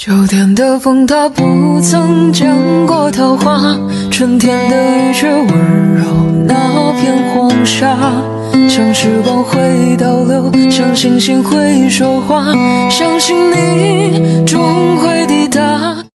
秋天的风它不曾见过桃花，春天的雨却温柔那片黄沙。像时光会倒流，像星星会说话，相信你终会抵达。